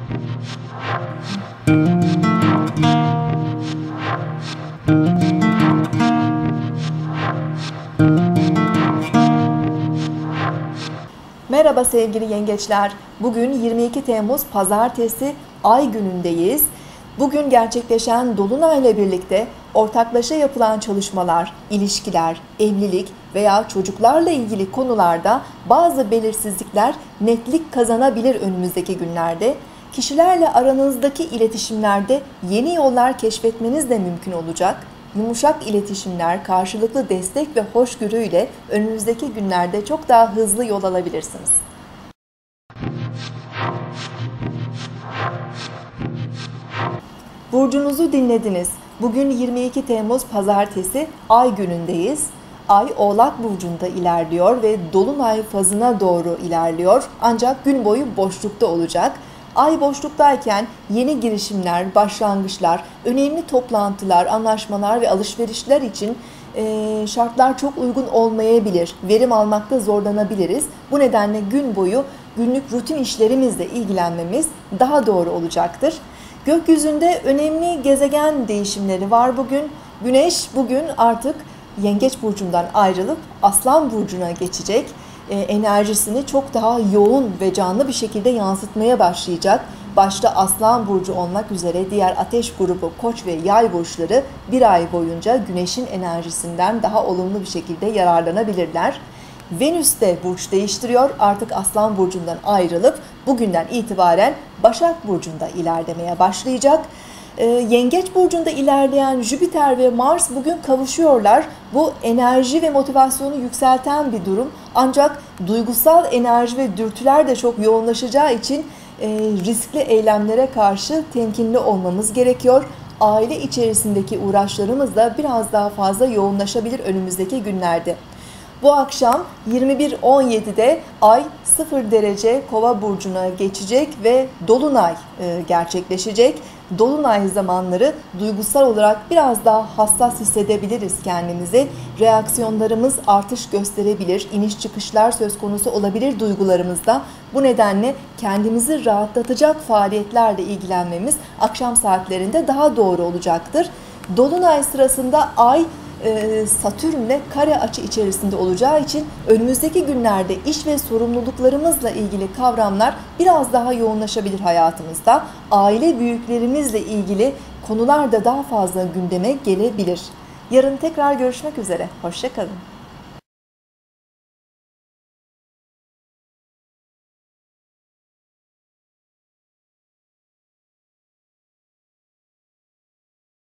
Merhaba sevgili yengeçler. Bugün 22 Temmuz Pazartesi Ay günündeyiz. Bugün gerçekleşen Dolunay'la birlikte ortaklaşa yapılan çalışmalar, ilişkiler, evlilik veya çocuklarla ilgili konularda bazı belirsizlikler netlik kazanabilir önümüzdeki günlerde. Kişilerle aranızdaki iletişimlerde yeni yollar keşfetmeniz de mümkün olacak. Yumuşak iletişimler, karşılıklı destek ve hoşgörüyle önümüzdeki günlerde çok daha hızlı yol alabilirsiniz. Burcunuzu dinlediniz. Bugün 22 Temmuz Pazartesi Ay günündeyiz. Ay Oğlak Burcu'nda ilerliyor ve Dolunay fazına doğru ilerliyor. Ancak gün boyu boşlukta olacak. Ay boşluktayken yeni girişimler, başlangıçlar, önemli toplantılar, anlaşmalar ve alışverişler için şartlar çok uygun olmayabilir. Verim almakta zorlanabiliriz. Bu nedenle gün boyu günlük rutin işlerimizle ilgilenmemiz daha doğru olacaktır. Gökyüzünde önemli gezegen değişimleri var bugün. Güneş bugün artık Yengeç Burcu'ndan ayrılıp Aslan Burcu'na geçecek. Enerjisini çok daha yoğun ve canlı bir şekilde yansıtmaya başlayacak. Başta Aslan Burcu olmak üzere diğer ateş grubu Koç ve Yay burçları bir ay boyunca Güneş'in enerjisinden daha olumlu bir şekilde yararlanabilirler. Venüs de burç değiştiriyor. Artık Aslan Burcu'ndan ayrılıp bugünden itibaren Başak Burcu'nda ilerlemeye başlayacak. Yengeç Burcu'nda ilerleyen Jüpiter ve Mars bugün kavuşuyorlar. Bu enerji ve motivasyonu yükselten bir durum. Ancak duygusal enerji ve dürtüler de çok yoğunlaşacağı için riskli eylemlere karşı temkinli olmamız gerekiyor. Aile içerisindeki uğraşlarımız da biraz daha fazla yoğunlaşabilir önümüzdeki günlerde. Bu akşam 21:17'de Ay 0 derece Kova burcuna geçecek ve Dolunay gerçekleşecek. Dolunay zamanları duygusal olarak biraz daha hassas hissedebiliriz kendimizi. Reaksiyonlarımız artış gösterebilir, iniş çıkışlar söz konusu olabilir duygularımızda. Bu nedenle kendimizi rahatlatacak faaliyetlerle ilgilenmemiz akşam saatlerinde daha doğru olacaktır. Dolunay sırasında Ay Satürn'le kare açı içerisinde olacağı için önümüzdeki günlerde iş ve sorumluluklarımızla ilgili kavramlar biraz daha yoğunlaşabilir hayatımızda. Aile büyüklerimizle ilgili konular da daha fazla gündeme gelebilir. Yarın tekrar görüşmek üzere. Hoşça kalın.